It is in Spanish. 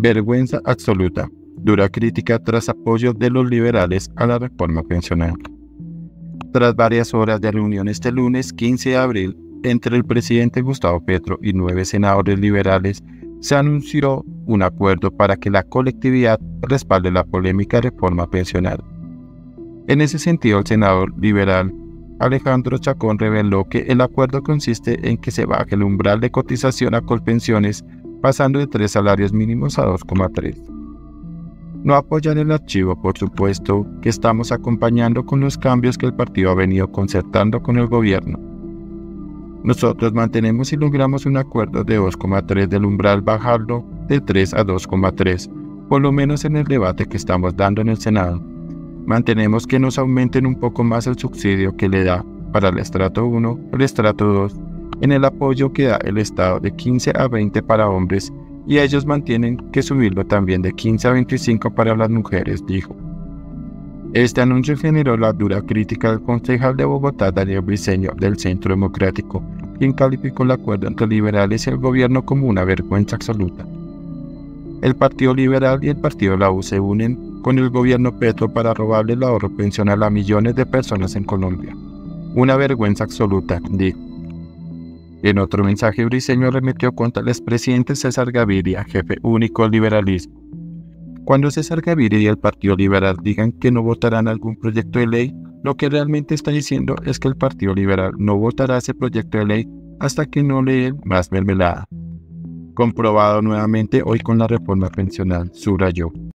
Vergüenza absoluta. Dura crítica tras apoyo de los liberales a la reforma pensional. Tras varias horas de reunión este lunes 15 de abril entre el presidente Gustavo Petro y 9 senadores liberales, se anunció un acuerdo para que la colectividad respalde la polémica reforma pensional. En ese sentido, el senador liberal Alejandro Chacón reveló que el acuerdo consiste en que se baje el umbral de cotización a Colpensiones, pasando de 3 salarios mínimos a 2,3. No apoyan el archivo, por supuesto, que estamos acompañando con los cambios que el partido ha venido concertando con el gobierno. Nosotros mantenemos y logramos un acuerdo de 2,3 del umbral, bajarlo de 3 a 2,3, por lo menos en el debate que estamos dando en el Senado. Mantenemos que nos aumenten un poco más el subsidio que le da para el estrato 1, el estrato 2, en el apoyo que da el Estado de 15 a 20 para hombres, y ellos mantienen que subirlo también de 15 a 25 para las mujeres, dijo. Este anuncio generó la dura crítica del concejal de Bogotá, Daniel Briceño, del Centro Democrático, quien calificó el acuerdo entre liberales y el gobierno como una vergüenza absoluta. El Partido Liberal y el Partido La U se unen con el gobierno Petro para robarle el ahorro pensional a millones de personas en Colombia. Una vergüenza absoluta, dijo. En otro mensaje, Briceño arremetió contra el expresidente César Gaviria, jefe único del liberalismo. Cuando César Gaviria y el Partido Liberal digan que no votarán algún proyecto de ley, lo que realmente está diciendo es que el Partido Liberal no votará ese proyecto de ley hasta que no leen más mermelada. Comprobado nuevamente hoy con la reforma pensional, subrayó.